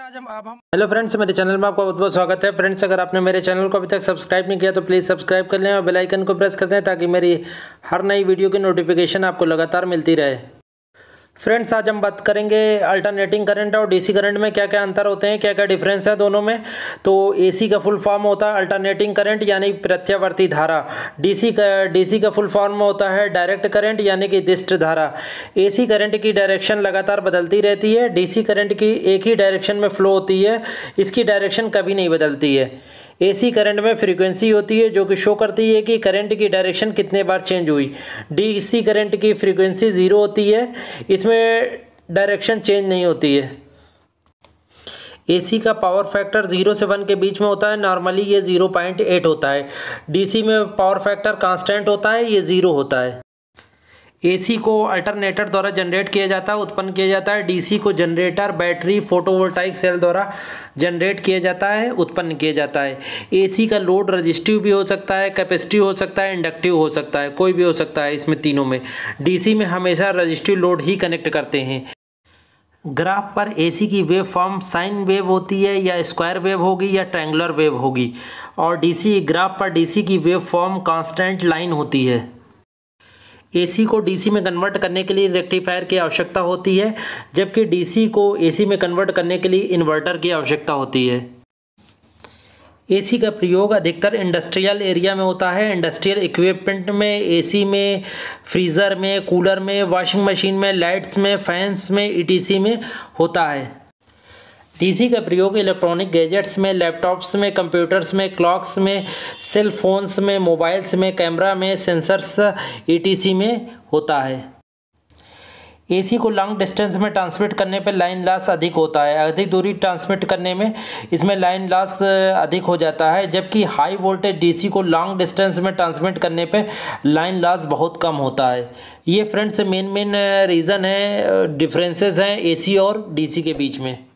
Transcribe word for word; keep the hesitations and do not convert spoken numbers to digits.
आज हम अब हम हेलो फ्रेंड्स, मेरे चैनल में आपका बहुत बहुत स्वागत है। फ्रेंड्स, अगर आपने मेरे चैनल को अभी तक सब्सक्राइब नहीं किया तो प्लीज़ सब्सक्राइब कर लें और बेल आइकन को प्रेस कर दें ताकि मेरी हर नई वीडियो की नोटिफिकेशन आपको लगातार मिलती रहे। फ्रेंड्स, आज हम बात करेंगे अल्टरनेटिंग करंट और डीसी करंट में क्या क्या अंतर होते हैं, क्या क्या डिफरेंस है दोनों में। तो एसी का फुल फॉर्म होता है अल्टरनेटिंग करंट यानी प्रत्यावर्ती धारा। डीसी का डीसी का फुल फॉर्म होता है डायरेक्ट करंट यानी कि दिष्ट धारा। एसी करंट की डायरेक्शन लगातार बदलती रहती है, डीसी करंट की एक ही डायरेक्शन में फ्लो होती है, इसकी डायरेक्शन कभी नहीं बदलती है। एसी करंट में फ्रीक्वेंसी होती है जो कि शो करती है कि करंट की डायरेक्शन कितने बार चेंज हुई। डीसी करंट की फ्रीक्वेंसी ज़ीरो होती है, इसमें डायरेक्शन चेंज नहीं होती है। एसी का पावर फैक्टर ज़ीरो से वन के बीच में होता है, नॉर्मली ये ज़ीरो पॉइंट एट होता है। डीसी में पावर फैक्टर कांस्टेंट होता है, ये ज़ीरो होता है। एसी को अल्टरनेटर द्वारा जनरेट किया जाता है, उत्पन्न किया जाता है। डीसी को जनरेटर, बैटरी, फोटोवोल्टाइक सेल द्वारा जनरेट किया जाता है, उत्पन्न किया जाता है। एसी का लोड रजिस्टिव भी हो सकता है, कैपेसिटिव हो सकता है, इंडक्टिव हो सकता है, कोई भी हो सकता है इसमें तीनों में। डीसी में हमेशा रजिस्टिव लोड ही कनेक्ट करते हैं। ग्राफ पर एसी की वेव फॉर्म साइन वेव होती है या स्क्वायर वेव होगी या ट्रायंगुलर वेव होगी, और डीसी ग्राफ पर डीसी की वेव फॉर्म कांस्टेंट लाइन होती है। एसी को डीसी में कन्वर्ट करने के लिए रेक्टिफायर की आवश्यकता होती है, जबकि डीसी को एसी में कन्वर्ट करने के लिए इन्वर्टर की आवश्यकता होती है। एसी का प्रयोग अधिकतर इंडस्ट्रियल एरिया में होता है। इंडस्ट्रियल इक्विपमेंट में, एसी में, फ्रीज़र में, कूलर में, वॉशिंग मशीन में, लाइट्स में, फैंस में, ईटीसी में होता है। डीसी का प्रयोग इलेक्ट्रॉनिक गैजेट्स में, लैपटॉप्स में, कंप्यूटर्स में, क्लॉक्स में, सेल फोन्स में, मोबाइल्स में, कैमरा में, सेंसर्स ईटीसी में होता है। एसी को लॉन्ग डिस्टेंस में ट्रांसमिट करने पर लाइन लॉस अधिक होता है। अधिक दूरी ट्रांसमिट करने में इसमें लाइन लॉस अधिक हो जाता है, जबकि हाई वोल्टेज डीसी को लॉन्ग डिस्टेंस में ट्रांसमिट करने पे लाइन लॉस बहुत कम होता है। ये फ्रेंड्स मेन मेन रीज़न है, डिफरेंसेस हैं एसी और डीसी के बीच में।